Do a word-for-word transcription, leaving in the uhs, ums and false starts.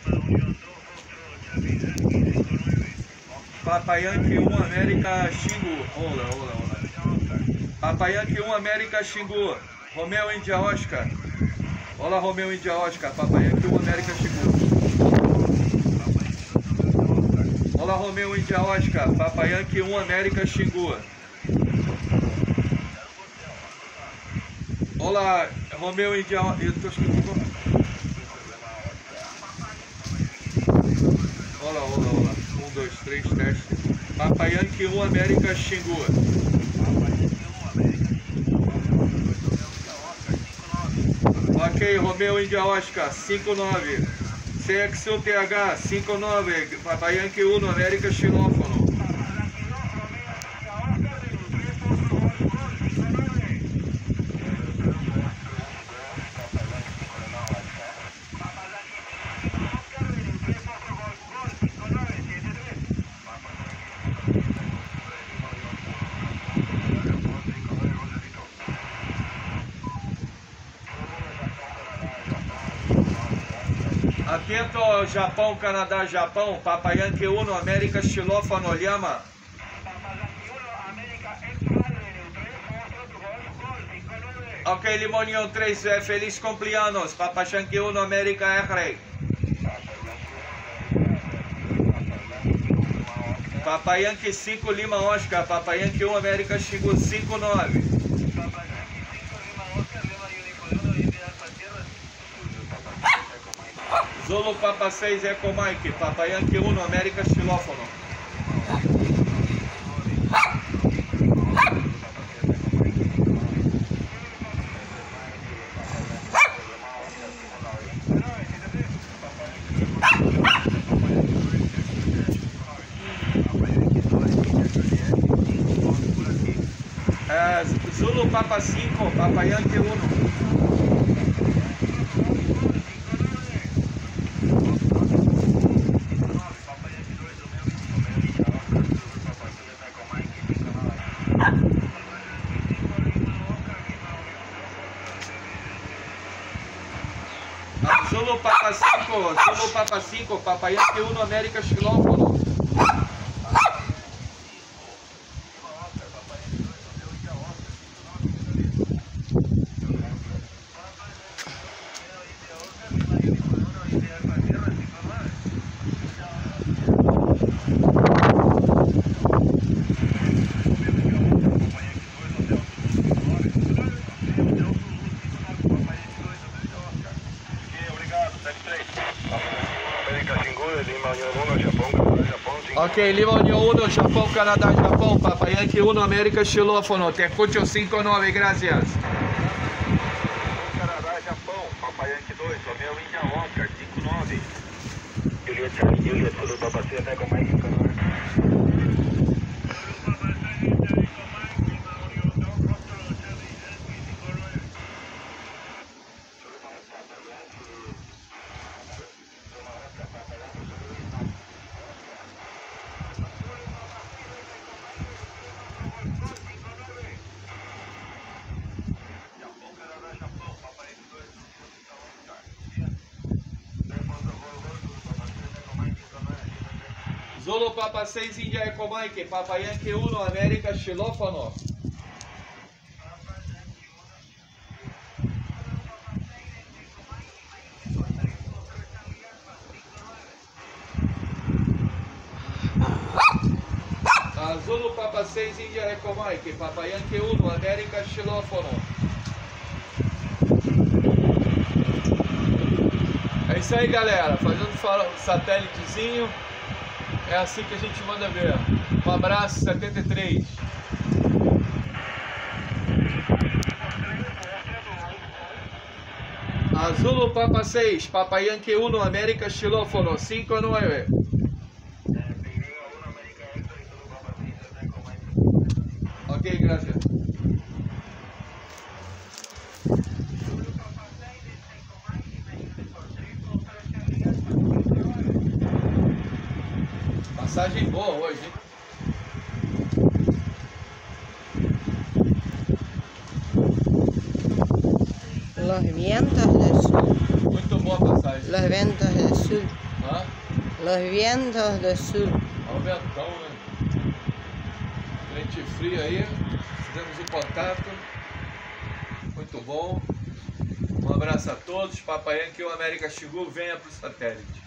Papa Yankee um América Xingu. Olá, olá, olá. Papa Yankee um América Xingu. Romeo India Oscar. Olá, Romeo India Oscar. Papa Yankee um América Xingu. Olá, Romeo India Oscar. Papa Yankee um América Xingu. Olá, Romeo India Oscar. Eu tô escrevendo. Olá, olá, olá. um, dois, três, teste. Papa Yankee um América Xingu. Ok, Romeo India Oscar, cinco nove. C X U T H, cinco nove. Papa Yankee um América Xilófono. Atento, Japão, Canadá, Japão. Papa Yankee um América Xilófono, Lhama. Ok, Limonion três, é, feliz cumpleaños. Papa Yankee um América R. Papa Yankee cinco Lima Oscar. Papa Yankee um América Xingu cinco nove. Zulu Papa seis Eco Mike. Papa Yankee um América Xilófono. É, Zulu Papa cinco, Papa Yankee um. Zulu Papa cinco, Zulu Papa cinco, Papa Yankee um América Xilófono. Ok, Lima União um, Japão, Canadá, Japão, Papa Yankee um, América Xilófono, Tecucho cinco nove, gracias. Canadá, Japão, Papa Yankee dois, Romeo India Oscar, cinco nove. Juliet Charlie Juliet, Zulu Papa seis, Eco Mike, Canadá. Zulu Papa seis India Eco Mike, Papa Yankee um América Xilófono. Zulu Papa seis India Eco Mike, Papa Yankee um América Xilófono. É isso aí, galera, fazendo satélitezinho. É assim que a gente manda ver. Um abraço, setenta e três. Zulu Papa seis, Papa Yankee um América Xilófono, cinco nove. Ok, gracias. Passagem boa hoje, hein? Los vientos del sur. Muito boa passagem. Los vientos del sur. Los vientos do sul. Olha o ventão, né? Frente fria aí. Fizemos o contato. Muito bom. Um abraço a todos. Papai Yankee um América Xingu, venha para o satélite.